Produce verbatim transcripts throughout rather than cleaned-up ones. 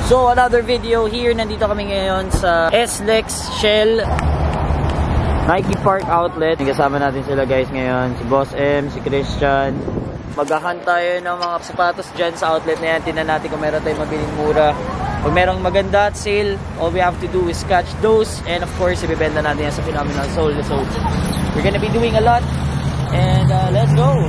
So, another video here. Nandito kami ngayon sa S-Lex Shell Nike Park Outlet. Kasama natin sila guys ngayon. Si Boss M, si Christian. Maghahunt tayo ng mga sapatos dyan sa outlet na yan. Tingnan natin kung meron tayong mabiling mura. Kung merong maganda at sale, all we have to do is catch those. And of course, ibibenta natin yan sa Phenomenal Soul. So, we're gonna be doing a lot. And uh, let's go!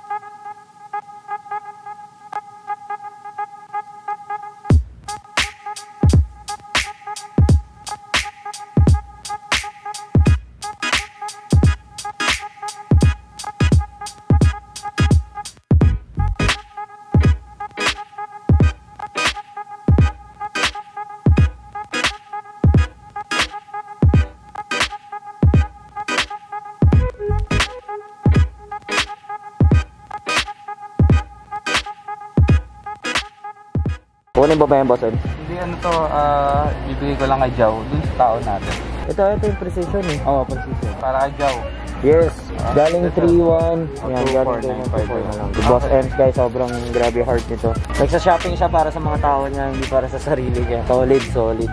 Kunin ba ba yung boss? Hindi, ano to, ah, uh, ibigay ko lang kay Jow, dun sa tao natin. Ito, ito yung precision eh. Oo, oh, precision. Para kay Jow. Yes, uh, galing three one. Ayan, galing three one na lang. The Boss M's guys, sobrang grabe heart nito. Nagsa-shopping siya para sa mga tao niya, hindi para sa sarili niya. Solid, solid.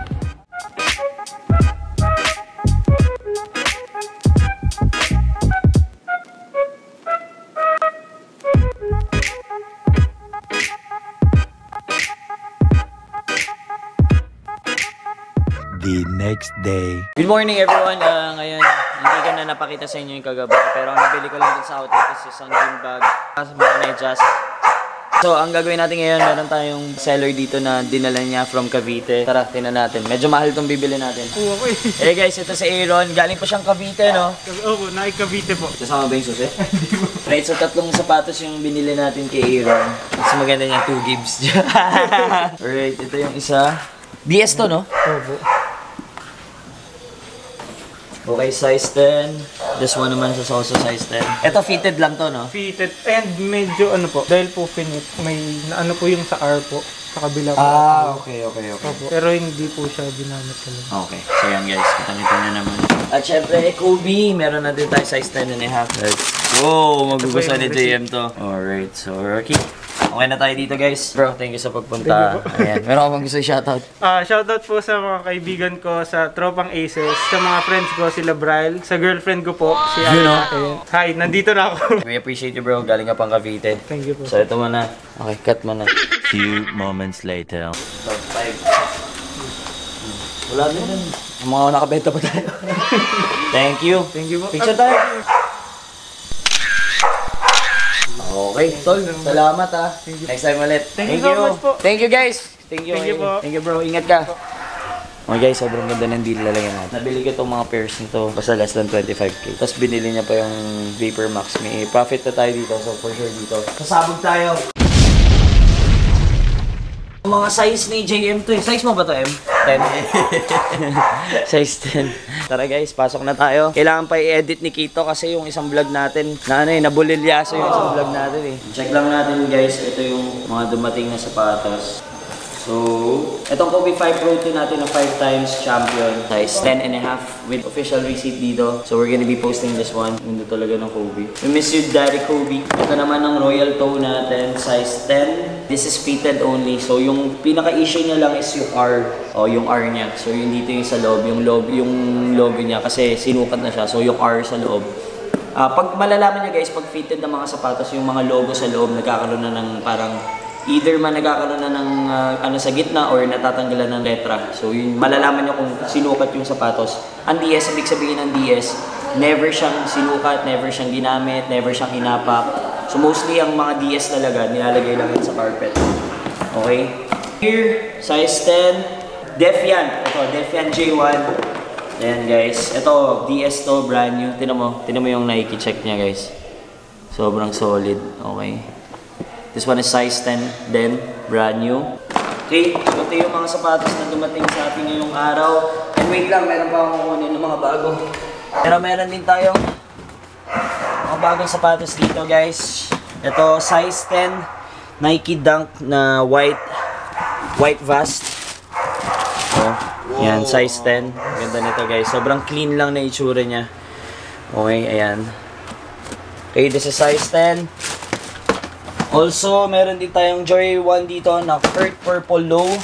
The next day. Good morning everyone. Uh, ngayon, hindi ko na napakita sa inyo yung kagabi. Pero ang nabili ko lang din sa outlet is isang gym bag. Mga medyas. So, ang gagawin natin ngayon, meron tayong seller dito na dinala niya from Cavite. Tara, tingnan natin. Medyo mahal itong bibili natin. Oo, okay. Eh guys, ito si Aaron. Galing pa siyang Cavite, no? Oo, nai Cavite po. Kasama ba yung susi? Hindi po. Right, so tatlong sapatos yung binili natin kay Aaron. Mas maganda niya, two gives. Alright, ito yung isa. D S to, no? Oo po. Okay, size ten. This one naman sa also size ten. Ito fitted lang to, no? Fitted and medyo ano po, dahil po finit, may ano po yung sa R po, sa kabila po. Ah, okay, okay, okay. Opo. Pero hindi po siya ginamit talaga. Okay, so yan guys, kita-kita nyo naman. At syempre, Kobe, meron na din tayo size ten and a half. Let's go! Magugustuhan ni J M to. Alright, so Rocky. Okay na tayo dito guys. Bro, thank you sa pagpunta. Ayan, meron ka bang gusto i-shoutout? Ah, uh, shoutout po sa mga kaibigan ko sa Tropang Aces, sa mga friends ko sila Bryle, sa girlfriend ko po si you know? Hi, nandito na ako. We appreciate you bro, galing ka pang Cavite. Thank you po. So ito muna. Okay, cut mo na. Few moments later. So, five. Wala din dun. Mga nakabenta pa tayo. Thank you. Thank you po. Picture tayo. Okay, tol. Salamat ah. Next time ulit. Thank, Thank you so much po. Thank you guys. Thank you. Thank you po. Thank you bro. Ingat ka. Okay guys, sobrang ganda ng deal lalagyan natin. Nabili ko itong mga pairs nito basta less than twenty-five K. Tapos binili niya pa yung Vapor Max. May profit na tayo dito. So for sure dito. Sasabog tayo. Mga size ni J M to eh. Size mo ba to M? ten. Size ten. Tara guys, pasok na tayo. Kailangan pa i-edit ni Kito kasi yung isang vlog natin na ano eh, nabulilyaso yung isang vlog natin eh. Check lang natin guys, ito yung mga dumating na sapatos. So, itong Kobe five Pro two natin na five times champion. Size ten and a half with official receipt dito. So, we're gonna be posting this one. Mundo talaga ng Kobe. We miss you, Daddy Kobe. Ito naman ang Royal Toe natin, size ten. This is fitted only. So, yung pinaka-issue niya lang is yung R. O, yung R niya. So, yung dito yung sa loob. Yung loob, yung logo niya kasi sinukat na siya. So, yung R sa loob. Uh, pag malalaman niya guys, pag fitted ng mga sapatos, yung mga logo sa loob, nagkakaroon na ng parang either man nagkakaroon na ng uh, ano sa gitna or natatanggalan ng letra. So yun, malalaman niyo kung sinukat yung sapatos. Ang D S, ibig sabihin ng D S, never siyang sinukat, never siyang ginamit, never siyang hinapak. So mostly ang mga D S talaga, nilalagay lang yan sa carpet. Okay? Here, size ten. Defiant. Ito, Defiant J one. Ayan guys. Ito, D S to, brand new. Tinan mo, tinan mo yung Nike check niya guys. Sobrang solid. Okay. This one is size ten then, brand new. Okay, so ito yung mga sapatos na dumating sa atin ngayong araw. And wait lang, meron pa akong kukunin ng mga bago. Pero meron din tayong mga bagong sapatos dito guys. Ito, size ten, Nike Dunk na white, white vest. So, yan, size ten. Ganda nito guys. Sobrang clean lang na itsura niya. Okay, ayan. Okay, this is size ten. Also, meron din tayong Joy one dito na Kurt Purple Low.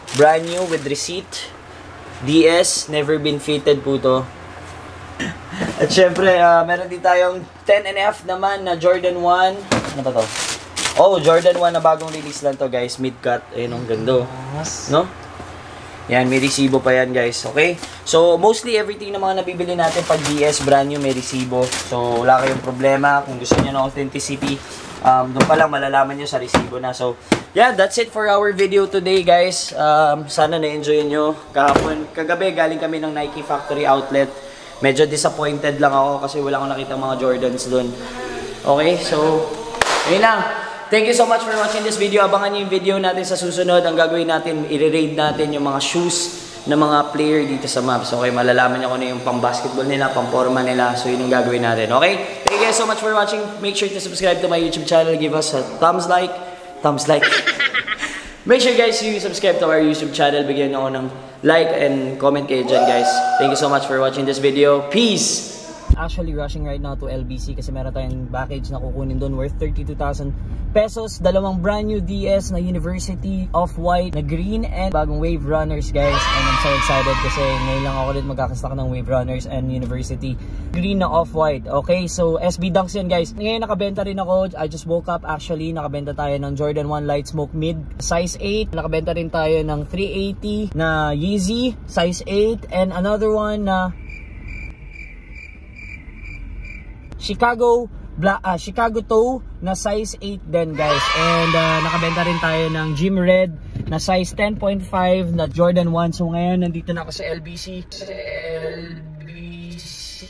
Brand new with receipt. D S, never been fitted po to. At syempre, uh, meron din tayong ten and a half naman na Jordan one. Ano ba to? Oh, Jordan one na bagong release lang to guys. Mid-cut. Ayun, ang ganda. No? Yan, may resibo pa yan guys. Okay? So, mostly everything na mga nabibili natin pag D S, brand new, may resibo. So, wala kayong problema. Kung gusto niyo ng authenticity, um, doon pa lang malalaman nyo sa resibo na. So, yeah, that's it for our video today guys. Um, sana na-enjoy nyo. Kahapon, kagabi, galing kami ng Nike Factory Outlet. Medyo disappointed lang ako kasi wala akong nakita mga Jordans doon. Okay? So, ayun lang. Thank you so much for watching this video. Abangan nyo yung video natin sa susunod. Ang gagawin natin, i-raid natin yung mga shoes ng mga player dito sa maps. Okay, malalaman nyo kung ano yung pang basketball nila, pang forma nila. So, yun yung gagawin natin. Okay? Thank you guys so much for watching. Make sure to subscribe to my YouTube channel. Give us a thumbs like. Thumbs like. Make sure guys you subscribe to our YouTube channel. Bigyan nyo ako ng like and comment kayo dyan guys. Thank you so much for watching this video. Peace! Actually rushing right now to L B C kasi meron tayong package na kukunin doon worth thirty-two thousand pesos. Dalawang brand new D S na University Off-White na green and bagong Wave Runners guys. And I'm so excited kasi ngayon lang ako ulit magkakastock ng Wave Runners and University green na Off-White. Okay, so S B Dunks yan guys. Ngayon nakabenta rin ako. I just woke up actually. Nakabenta tayo ng Jordan one Light Smoke Mid size eight. Nakabenta rin tayo ng three eighty na Yeezy size eight and another one na Chicago Black, uh, Chicago Toe na size eight din guys. And uh, nakabenta rin tayo ng Gym Red na size ten point five na Jordan one. So ngayon nandito na ako sa L B C. Sa L B C.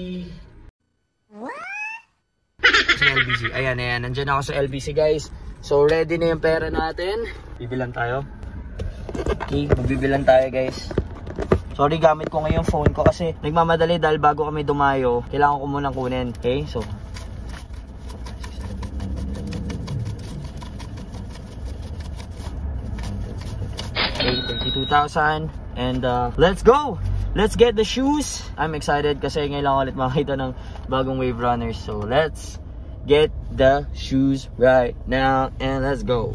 Sa L B C. Ayan, ayan. Nandiyan ako sa L B C guys. So ready na yung pera natin. Bibilan tayo. Okay, magbibilan tayo guys. Sorry, gamit ko ngayon phone ko kasi nagmamadali dahil bago kami dumayo. Kailangan ko munang kunin. Okay, so okay, thirty-two thousand. And uh, let's go! Let's get the shoes! I'm excited kasi ngayon lang ulit makita ng bagong Wave Runners. So let's get the shoes right now and let's go!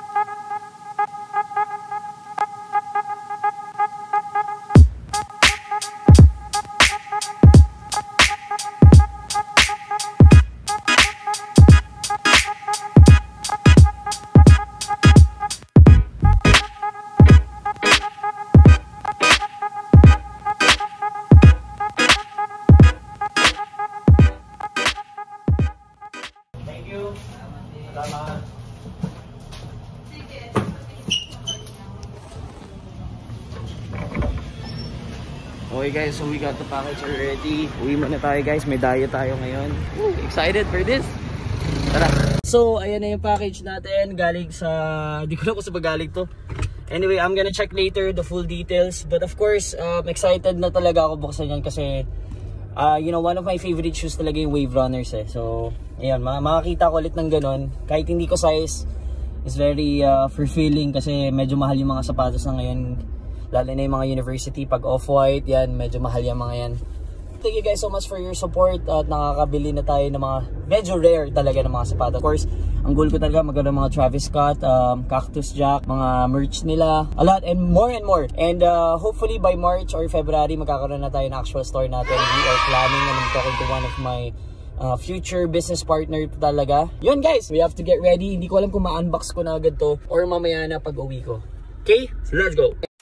Okay guys, so we got the package already. Uwi muna tayo guys, may diet tayo ngayon. Woo, excited for this. Tara. So, ayan na yung package natin. Galing sa, di ko na kung sa magaling to. Anyway, I'm gonna check later the full details. But of course, um, excited na talaga ako buksan yan kasi uh, you know, one of my favorite shoes talaga yung Wave Runners eh. So, ayan, makakita ko ulit ng ganon. Kahit hindi ko size, is very uh, fulfilling kasi medyo mahal yung mga sapatos na ngayon. Lalo na yung mga university, pag off-white, yan, medyo mahal yung mga yan. Thank you guys so much for your support at nakakabili na tayo ng mga medyo rare talaga ng mga sapatos. Of course, ang goal ko talaga magkaroon ng mga Travis Scott, um, Cactus Jack, mga merch nila, a lot and more and more. And uh, hopefully by March or February, magkakaroon na tayo ng actual store natin. We are planning and I'm talking to one of my uh, future business partner talaga. Yun guys, we have to get ready. Hindi ko alam kung ma-unbox ko na agad to or mamaya na pag uwi ko. Okay, so let's go!